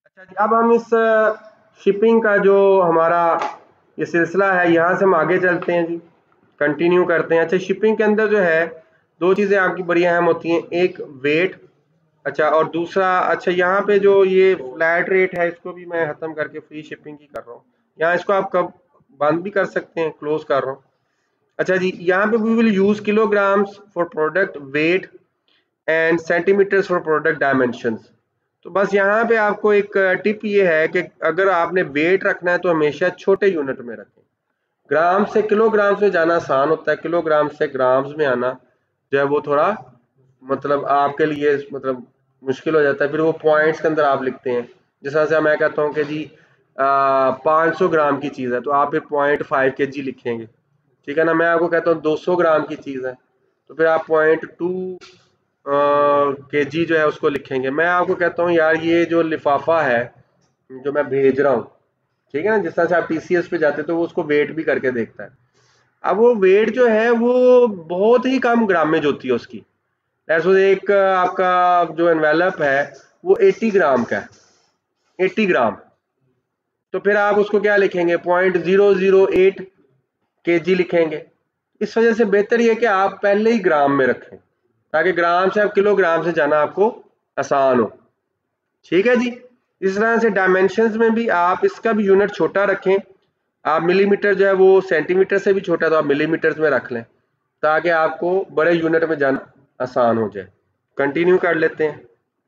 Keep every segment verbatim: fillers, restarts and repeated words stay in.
अच्छा जी, अब हम इस शिपिंग का जो हमारा ये सिलसिला है यहाँ से हम आगे चलते हैं जी, कंटिन्यू करते हैं। अच्छा, शिपिंग के अंदर जो है दो चीज़ें आपकी बड़ी अहम होती हैं, एक वेट, अच्छा, और दूसरा, अच्छा यहाँ पे जो ये फ्लैट रेट है इसको भी मैं ख़त्म करके फ्री शिपिंग की कर रहा हूँ। यहाँ इसको आप कब बंद भी कर सकते हैं, क्लोज कर रहा हूँ। अच्छा जी, यहाँ पे we will use kilograms for product weight and centimetres for product dimensions. तो बस यहाँ पे आपको एक टिप ये है कि अगर आपने वेट रखना है तो हमेशा छोटे यूनिट में रखें। ग्राम से किलोग्राम्स में जाना आसान होता है, किलोग्राम से ग्राम्स में आना जो है वो थोड़ा मतलब आपके लिए मतलब मुश्किल हो जाता है। फिर वो पॉइंट्स के अंदर आप लिखते हैं, जिस तरह से मैं कहता हूँ कि जी पाँच सौ ग्राम की चीज़ है तो आप फिर पॉइंट फाइव के जी लिखेंगे, ठीक है ना। मैं आपको कहता हूँ दो सौ ग्राम की चीज़ है तो फिर आप पॉइंट टू के जी जो है उसको लिखेंगे। मैं आपको कहता हूँ यार ये जो लिफाफा है जो मैं भेज रहा हूँ, ठीक है ना, जिस तरह से आप टीसीएस पे जाते तो वो उसको वेट भी करके देखता है। अब वो वेट जो है वो बहुत ही कम ग्रामेज होती है उसकी। एक आपका जो एनवेलप है वो अस्सी ग्राम का है, अस्सी ग्राम, तो फिर आप उसको क्या लिखेंगे, पॉइंट जीरो जीरो एट के जी लिखेंगे। इस वजह से बेहतर ये कि आप पहले ही ग्राम में रखें ताकि ग्राम से आप किलोग्राम से जाना आपको आसान हो, ठीक है जी। इस तरह से डायमेंशंस में भी आप इसका भी यूनिट छोटा रखें। आप मिलीमीटर जो है वो सेंटीमीटर से भी छोटा तो आप मिलीमीटर्स में रख लें ताकि आपको बड़े यूनिट में जाना आसान हो जाए। कंटिन्यू कर लेते हैं।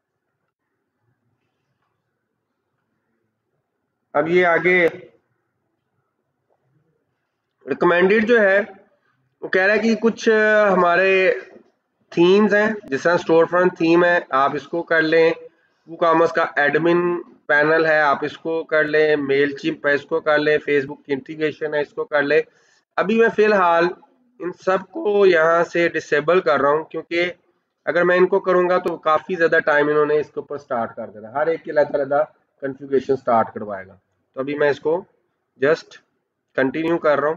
अब ये आगे रिकमेंडेड जो है वो कह रहा है कि कुछ हमारे थीम्स हैं, जिस तरह स्टोर फ्रंट थीम है आप इसको कर लें, वो कॉमर्स का एडमिन पैनल है आप इसको कर लें, मेल चिप है इसको कर लें, फेसबुक की इंटीग्रेशन है इसको कर लें। अभी मैं फ़िलहाल इन सब को यहाँ से डिसेबल कर रहा हूँ क्योंकि अगर मैं इनको करूँगा तो काफ़ी ज़्यादा टाइम इन्होंने इसके ऊपर स्टार्ट कर देना, हर एक के अलग-अलग कॉन्फ़िगरेशन स्टार्ट करवाएगा। तो अभी मैं इसको जस्ट कंटिन्यू कर रहा हूँ।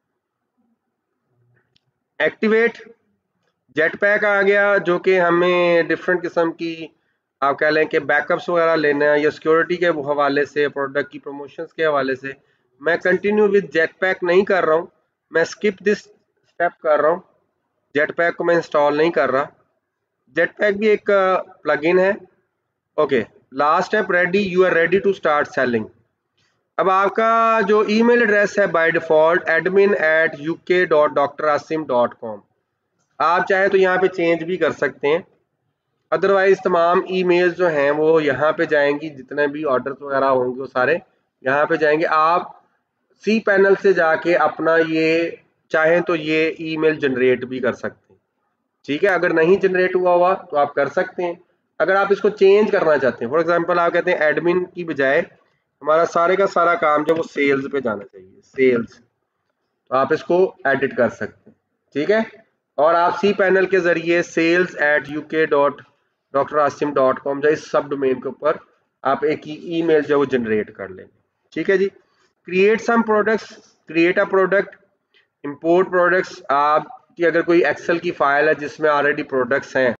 एक्टिवेट जेटपैक आ गया जो कि हमें डिफरेंट किस्म की आप कह लें कि बैकअप्स वगैरह लेना है या सिक्योरिटी के हवाले से, प्रोडक्ट की प्रमोशंस के हवाले से। मैं कंटिन्यू विद जेटपैक नहीं कर रहा हूँ, मैं स्किप दिस स्टेप कर रहा हूँ। जेटपैक को मैं इंस्टॉल नहीं कर रहा। जेटपैक भी एक प्लगइन है। Okay, last step ready, you are ready to start selling. अब आपका जो ईमेल एड्रेस है by default admin at U K dot doctor Asim dot com, आप चाहे तो यहाँ पे चेंज भी कर सकते हैं, अदरवाइज तमाम ईमेल्स जो हैं वो यहाँ पे जाएंगी, जितने भी ऑर्डर्स वगैरह होंगे वो सारे यहाँ पे जाएंगे। आप सी पैनल से जाके अपना ये चाहें तो ये ईमेल जनरेट भी कर सकते हैं, ठीक है। अगर नहीं जनरेट हुआ हुआ तो आप कर सकते हैं। अगर आप इसको चेंज करना चाहते हैं, फॉर एग्जांपल आप कहते हैं एडमिन की बजाय हमारा सारे का सारा काम जो वो सेल्स पे जाना चाहिए, सेल्स, तो आप इसको एडिट कर सकते हैं, ठीक है। और आप सी पैनल के जरिए sales at U K dot doctor Asim dot com जो इस सब डोमेन के ऊपर आप एक ही ईमेल जो वो जनरेट कर लेंगे, ठीक है जी। Create some products, create a product, import products. आपकी अगर कोई एक्सेल की फाइल है जिसमें ऑलरेडी प्रोडक्ट्स हैं,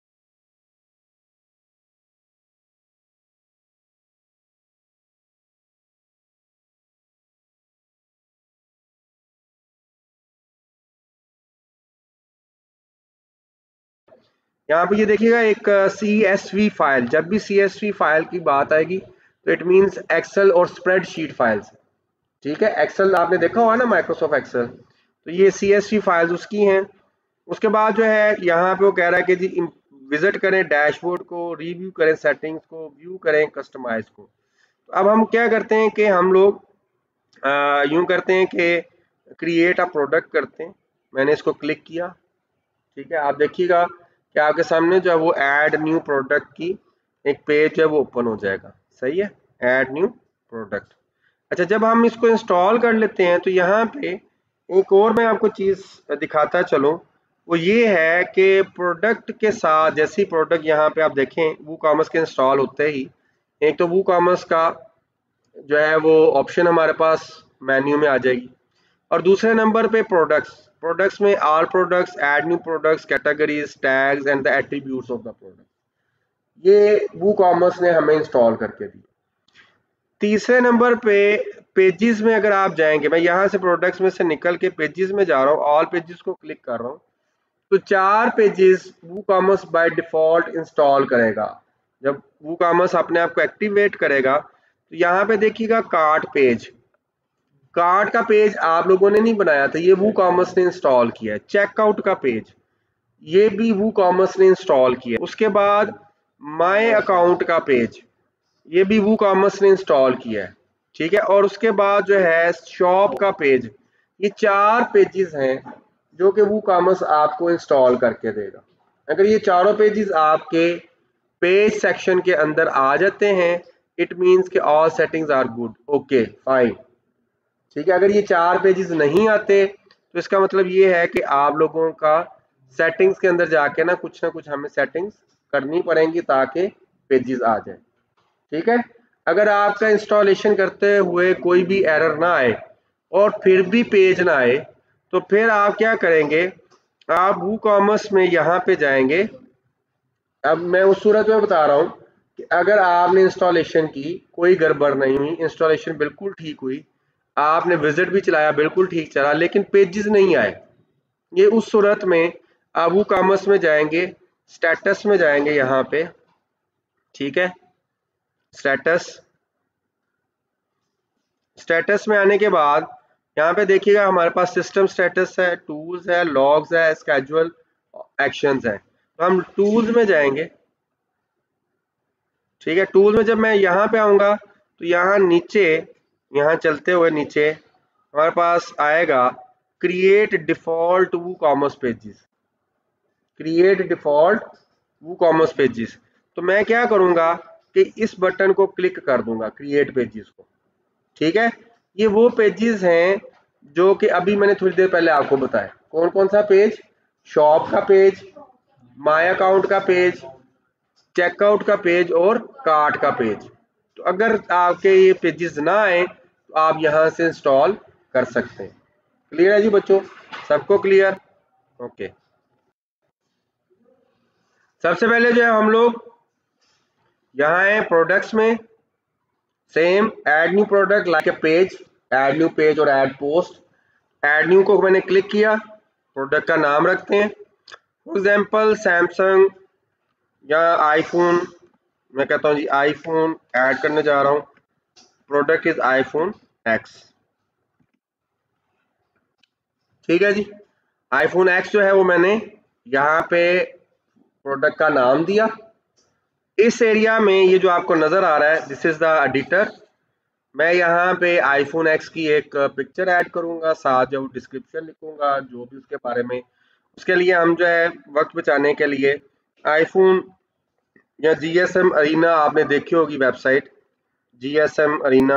यहाँ पे ये देखिएगा एक सी एस वी फाइल, जब भी सी एस वी फाइल की बात आएगी तो इट मीन्स एक्सेल और स्प्रेडशीट फाइल्स, ठीक है। एक्सेल आपने देखा होगा ना, माइक्रोसॉफ्ट एक्सेल, तो ये सी एस वी फाइल्स उसकी हैं। उसके बाद जो है यहाँ पे वो कह रहा है कि जी विजिट करें डैशबोर्ड को, रिव्यू करें सेटिंग्स को, व्यू करें कस्टमाइज को। तो अब हम क्या करते हैं कि हम लोग यूं करते हैं कि क्रिएट अ प्रोडक्ट करते हैं। मैंने इसको क्लिक किया, ठीक है। आप देखिएगा कि आपके सामने जो है वो ऐड न्यू प्रोडक्ट की एक पेज जो है वो ओपन हो जाएगा, सही है, ऐड न्यू प्रोडक्ट। अच्छा, जब हम इसको इंस्टॉल कर लेते हैं तो यहाँ पे एक और मैं आपको चीज़ दिखाता चलूँ, वो ये है कि प्रोडक्ट के साथ जैसी प्रोडक्ट यहाँ पे आप देखें वो कॉमर्स के इंस्टॉल होते ही एक तो वो कॉमर्स का जो है वो ऑप्शन हमारे पास मेन्यू में आ जाएगी, और दूसरे नंबर पे प्रोडक्ट्स, प्रोडक्ट्स में all products, add new products, categories, tags and the attributes of the product, ये वो कॉमर्स ने हमें इंस्टॉल करके दी। तीसरे नंबर पे पेजेस में अगर आप जाएंगे, मैं यहाँ से प्रोडक्ट्स में से निकल के पेजेस में जा रहा हूँ, ऑल पेजेस को क्लिक कर रहा हूँ, तो चार pages WooCommerce by default install करेगा। जब वूकॉमर्स अपने आप को एक्टिवेट करेगा तो यहाँ पे देखिएगा कार्ट पेज, कार्ट का पेज आप लोगों ने नहीं बनाया था, ये वूकॉमर्स ने इंस्टॉल किया है। चेकआउट का पेज ये भी वूकॉमर्स ने इंस्टॉल किया है। उसके बाद माय अकाउंट का पेज ये भी वूकॉमर्स ने इंस्टॉल किया है, ठीक है। और उसके बाद जो है शॉप का पेज, ये चार पेजेस हैं जो कि वूकॉमर्स आपको इंस्टॉल करके देगा। अगर ये चारों पेजेस आपके पेज सेक्शन के अंदर आ जाते हैं, इट मींस कि all settings are good, okay fine, ठीक है। अगर ये चार पेजेस नहीं आते तो इसका मतलब ये है कि आप लोगों का सेटिंग्स के अंदर जाके ना कुछ ना कुछ हमें सेटिंग्स करनी पड़ेंगी ताकि पेजेस आ जाए, ठीक है। अगर आपका इंस्टॉलेशन करते हुए कोई भी एरर ना आए और फिर भी पेज ना आए तो फिर आप क्या करेंगे, आप वूकॉमर्स में यहाँ पे जाएंगे। अब मैं उस सूरत में बता रहा हूँ कि अगर आपने इंस्टॉलेशन की, कोई गड़बड़ नहीं हुई, इंस्टॉलेशन बिल्कुल ठीक हुई, आपने विजिट भी चलाया बिल्कुल ठीक चला, लेकिन पेजेस नहीं आए, ये उस सूरत में आप वूकॉमर्स में जाएंगे, स्टेटस में जाएंगे यहाँ पे, ठीक है। स्टेटस स्टेटस में आने के बाद यहाँ पे देखिएगा हमारे पास सिस्टम स्टेटस है, टूल्स है, लॉग्स है, स्केड्यूल, एक्शंस है। तो हम टूल्स में जाएंगे, ठीक है। टूल्स में जब मैं यहाँ पे आऊँगा तो यहाँ नीचे, यहाँ चलते हुए नीचे हमारे पास आएगा create default WooCommerce pages, create default WooCommerce pages. तो मैं क्या करूँगा कि इस बटन को क्लिक कर दूंगा, क्रिएट पेजेस को, ठीक है। ये वो पेजेस हैं जो कि अभी मैंने थोड़ी देर पहले आपको बताया। कौन कौन सा पेज? शॉप का पेज, माय अकाउंट का पेज, चेकआउट का पेज और कार्ट का पेज। तो अगर आपके ये पेजेस ना आए तो आप यहां से इंस्टॉल कर सकते हैं। क्लियर है जी बच्चों, सबको क्लियर? ओके। सबसे पहले जो है हम लोग यहाँ है प्रोडक्ट्स में, same add new product like a page, add new page और ऐड पोस्ट। ऐड न्यू को मैंने क्लिक किया, प्रोडक्ट का नाम रखते हैं, फॉर एग्जांपल सैमसंग या आईफोन, मैं कहता हूँ जी आईफोन ऐड करने जा रहा हूँ, प्रोडक्ट इज आईफोन एक्स, ठीक है जी। आईफोन एक्स जो है वो मैंने यहाँ पे प्रोडक्ट का नाम दिया। इस एरिया में ये जो आपको नजर आ रहा है, दिस इज द एडिटर, मैं यहाँ पे आईफोन एक्स की एक पिक्चर ऐड करूंगा, साथ जो डिस्क्रिप्शन लिखूंगा जो भी उसके बारे में। उसके लिए हम जो है वक्त बचाने के लिए आईफोन या जीएसएम अरीना, आपने देखी होगी वेबसाइट जीएसएम अरीना,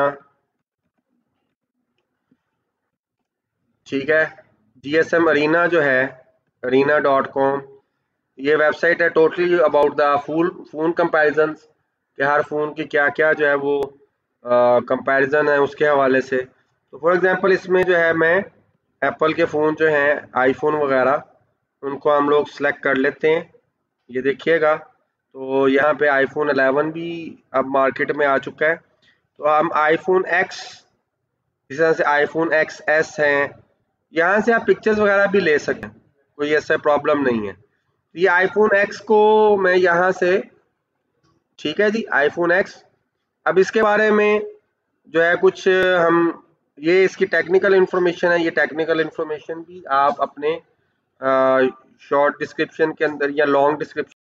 ठीक है। जीएसएम अरीना जो है अरीना डॉट कॉम, ये वेबसाइट है totally about the full phone comparison, कि हर फोन की क्या क्या जो है वो कंपैरिजन है उसके हवाले से। तो फॉर एग्जांपल इसमें जो है मैं एप्पल के फ़ोन जो हैं आईफोन वगैरह उनको हम लोग सेलेक्ट कर लेते हैं। ये देखिएगा तो यहाँ पे आईफोन इलेवन भी अब मार्केट में आ चुका है। तो हम आईफोन एक्स, इस तरह से आईफोन एक्स एस हैं, यहाँ से आप पिक्चर्स वगैरह भी ले सकते हैं, कोई ऐसा प्रॉब्लम नहीं है। ये आईफोन एक्स को मैं यहाँ से, ठीक है जी आईफोन एक्स। अब इसके बारे में जो है कुछ हम, ये इसकी टेक्निकल इन्फॉर्मेशन है, ये टेक्निकल इन्फॉर्मेशन भी आप अपने शॉर्ट डिस्क्रिप्शन के अंदर या लॉन्ग डिस्क्रिप्शन